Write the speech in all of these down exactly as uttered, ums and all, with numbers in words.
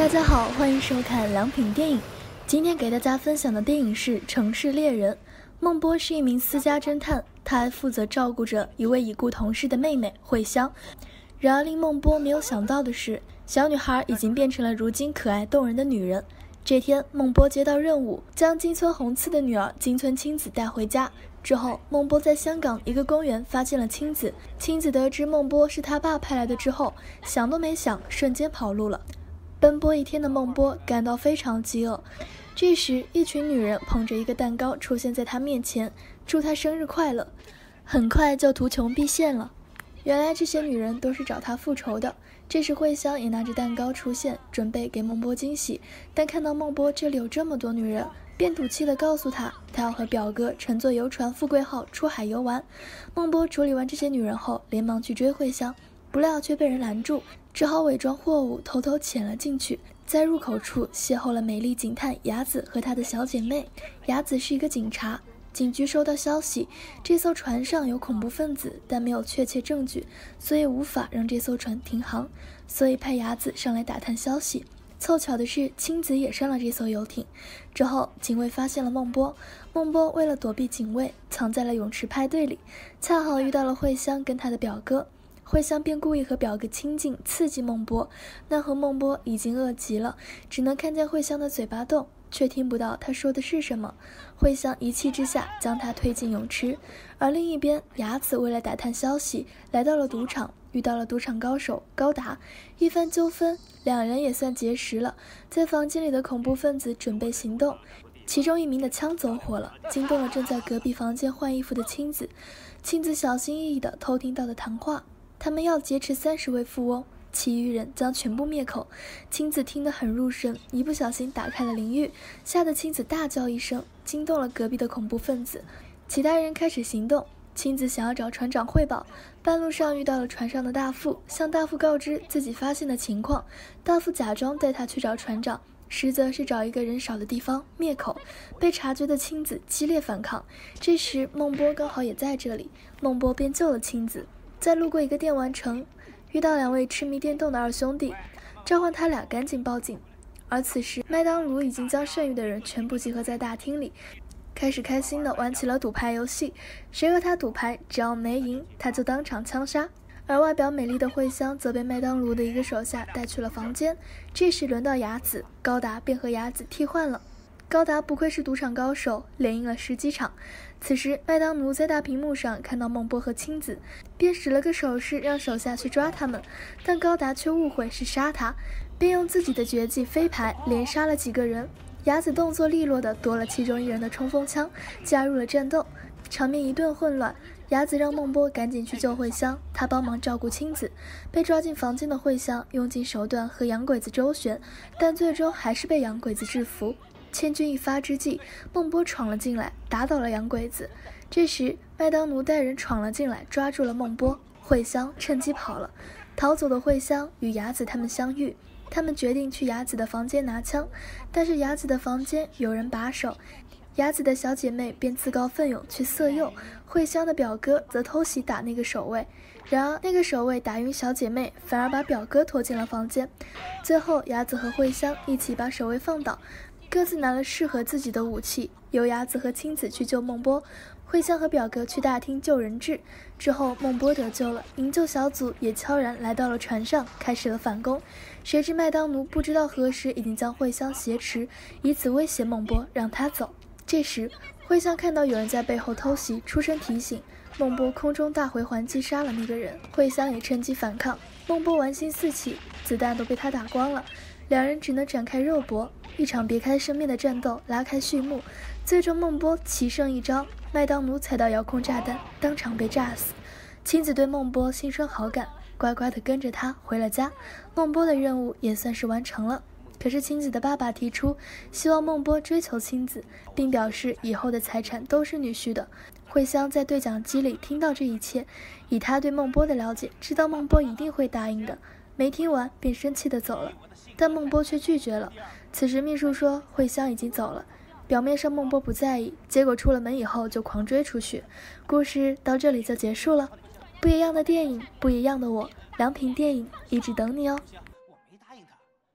大家好，欢迎收看良品电影。今天给大家分享的电影是《城市猎人》。孟波是一名私家侦探，他还负责照顾着一位已故同事的妹妹惠香。然而令孟波没有想到的是，小女孩已经变成了如今可爱动人的女人。这天，孟波接到任务，将金村红次的女儿金村青子带回家。之后，孟波在香港一个公园发现了青子。青子得知孟波是他爸派来的之后，想都没想，瞬间跑路了。奔波一天的孟波感到非常饥饿，这时一群女人捧着一个蛋糕出现在他面前，祝他生日快乐。很快就图穷匕现了，原来这些女人都是找他复仇的。这时惠香也拿着蛋糕出现，准备给孟波惊喜，但看到孟波这里有这么多女人，便赌气地告诉他，他要和表哥乘坐游船富贵号出海游玩。孟波处理完这些女人后，连忙去追惠香，不料却被人拦住，只好伪装货物偷偷潜了进去。在入口处邂逅了美丽警探雅子和她的小姐妹。雅子是一个警察，警局收到消息，这艘船上有恐怖分子，但没有确切证据，所以无法让这艘船停航，所以派雅子上来打探消息。凑巧的是，青子也上了这艘游艇。之后警卫发现了孟波，孟波为了躲避警卫，藏在了泳池派对里，恰好遇到了惠香跟他的表哥。惠香便故意和表哥亲近，刺激孟波，奈何孟波已经饿极了，只能看见惠香的嘴巴动，却听不到他说的是什么。惠香一气之下将他推进泳池。而另一边，雅子为了打探消息，来到了赌场，遇到了赌场高手高达。一番纠纷，两人也算结识了。在房间里的恐怖分子准备行动，其中一名的枪走火了，惊动了正在隔壁房间换衣服的青子。青子小心翼翼地偷听到的谈话，他们要劫持三十位富翁，其余人将全部灭口。青子听得很入神，一不小心打开了淋浴，吓得青子大叫一声，惊动了隔壁的恐怖分子。其他人开始行动，青子想要找船长汇报，半路上遇到了船上的大副，向大副告知自己发现的情况。大副假装带他去找船长，实则是找一个人少的地方灭口。被察觉的青子激烈反抗，这时孟波刚好也在这里，孟波便救了青子。在路过一个电玩城，遇到两位痴迷电动的二兄弟，召唤他俩赶紧报警。而此时麦当劳已经将剩余的人全部集合在大厅里，开始开心地玩起了赌牌游戏，谁和他赌牌，只要没赢，他就当场枪杀。而外表美丽的惠香则被麦当劳的一个手下带去了房间。这时轮到雅子，高达便和雅子替换了。高达不愧是赌场高手，连赢了十几场。此时麦当奴在大屏幕上看到孟波和青子，便使了个手势让手下去抓他们，但高达却误会是杀他，便用自己的绝技飞牌连杀了几个人。雅子动作利落地夺了其中一人的冲锋枪，加入了战斗，场面一顿混乱。雅子让孟波赶紧去救惠香，他帮忙照顾青子。被抓进房间的惠香用尽手段和洋鬼子周旋，但最终还是被洋鬼子制服。千钧一发之际，孟波闯了进来，打倒了洋鬼子。这时麦当奴带人闯了进来，抓住了孟波。惠香趁机跑了。逃走的惠香与雅子他们相遇，他们决定去雅子的房间拿枪，但是雅子的房间有人把守，雅子的小姐妹便自告奋勇去色诱，惠香的表哥则偷袭打那个守卫。然而那个守卫打晕小姐妹，反而把表哥拖进了房间。最后雅子和惠香一起把守卫放倒，各自拿了适合自己的武器，由雅子和青子去救孟波，惠香和表哥去大厅救人质。之后孟波得救了，营救小组也悄然来到了船上，开始了反攻。谁知麦当奴不知道何时已经将惠香挟持，以此威胁孟波让他走。这时惠香看到有人在背后偷袭，出声提醒，孟波空中大回环击杀了那个人，惠香也趁机反抗，孟波玩心四起，子弹都被他打光了，两人只能展开肉搏。一场别开生面的战斗拉开序幕，最终孟波奇胜一招，麦当奴踩到遥控炸弹，当场被炸死。青子对孟波心生好感，乖乖地跟着他回了家。孟波的任务也算是完成了。可是青子的爸爸提出希望孟波追求青子，并表示以后的财产都是女婿的。惠香在对讲机里听到这一切，以他对孟波的了解，知道孟波一定会答应的，没听完便生气地走了。但孟波却拒绝了。此时秘书说惠香已经走了，表面上孟波不在意，结果出了门以后就狂追出去。故事到这里就结束了。不一样的电影，不一样的我，良品电影一直等你哦。我没答应他，你知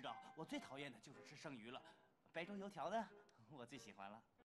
知道，我最讨厌的就是吃生鱼了。白粥油条呢，我最喜欢了。